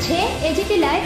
দেখছে AGT live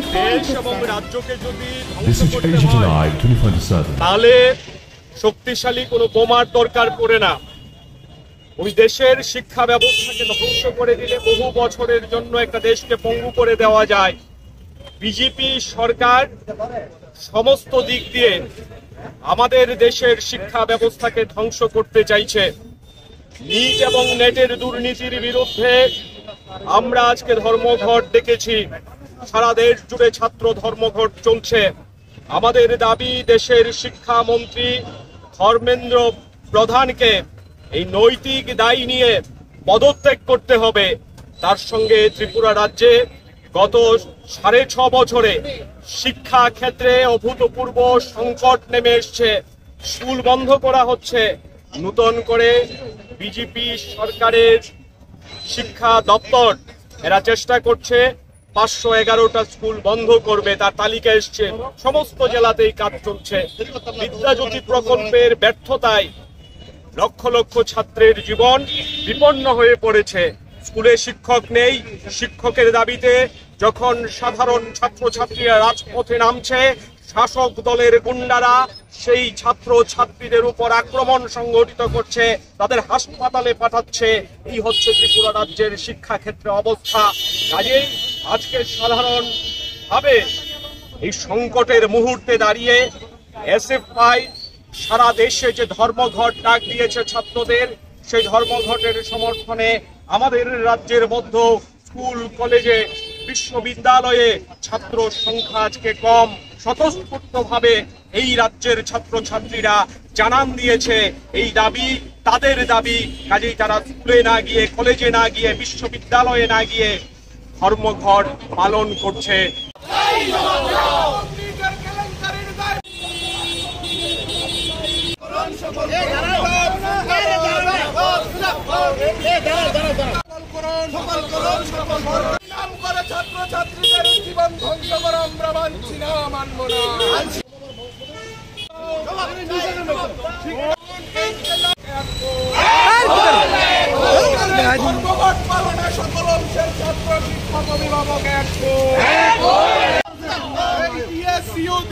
24/7 তাহলে শক্তিশালী কোনো বোমার দরকার পড়ে না। ওই দেশের শিক্ষা ব্যবস্থাকে ধ্বংস করে দিলে বহু বছরের জন্য একটা দেশকে পঙ্গু করে দেওয়া যায়। বিজেপি সরকার সমস্ত দিক দিয়ে আমাদের দেশের শিক্ষা ব্যবস্থাকে ধ্বংস করতে চাইছে। নিট এবং নেটের দুর্নীতির বিরুদ্ধে আমরা আজকে ধর্মঘট ডেকেছি। সারা দেশ জুড়ে ছাত্র ধর্মঘট চলছে। আমাদের দাবি, দেশের শিক্ষামন্ত্রী ধর্মেন্দ্র প্রধানকে এই নৈতিক দায় নিয়ে পদত্যাগ করতে হবে। তার সঙ্গে ত্রিপুরা রাজ্যে গত 6.5 বছরে শিক্ষা ক্ষেত্রে অভূতপূর্ব সংকট নেমে এসছে। স্কুল বন্ধ করা হচ্ছে। নতুন করে বিজেপি সরকারের শিক্ষা দপ্তর এরা চেষ্টা করছে 511টা স্কুল বন্ধ করবে, তার তালিকা এসছে। সমস্ত জেলাতেই কাজ চলছে। বিদ্যাজ্যোতি প্রকল্পের ব্যর্থতায় লক্ষ লক্ষ ছাত্রের জীবন বিপন্ন হয়ে পড়েছে। স্কুলে শিক্ষক নেই। শিক্ষকের দাবিতে যখন সাধারণ ছাত্রছাত্রীরা রাজপথে নামছে, শাসক দলের গুন্ডারা সেই ছাত্র ছাত্রীদের উপর আক্রমণ সংগঠিত করছে, তাদের হাসপাতালে পাঠাচ্ছে। এই হচ্ছে ত্রিপুরা রাজ্যের শিক্ষা ক্ষেত্রে অবস্থা। কাজেই আজকে সাধারণভাবে এই সংকটের মুহূর্তে দাঁড়িয়ে এসএফআই সারা দেশে যে ধর্মঘট ডাক দিয়েছে ছাত্রদের, সেই ধর্মঘটের সমর্থনে আমাদের রাজ্যের মধ্যে স্কুল, কলেজে, বিশ্ববিদ্যালয়ে ছাত্র সংখ্যা আজকে কম। স্বতঃস্ফূর্তভাবে এই রাজ্যের ছাত্রছাত্রীরা জানান দিয়েছে এই দাবি তাদের দাবি। কাজেই তারা স্কুলে না গিয়ে, কলেজে না গিয়ে, বিশ্ববিদ্যালয়ে না গিয়ে ধর্মঘট পালন করছে। ছাত্রছাত্রীদের জীবন ধ্বংস করা আমরা মানছি না, মানব না। ধর্মঘট পালনে সকল অংশের ছাত্র, শিক্ষক, অভিভাবক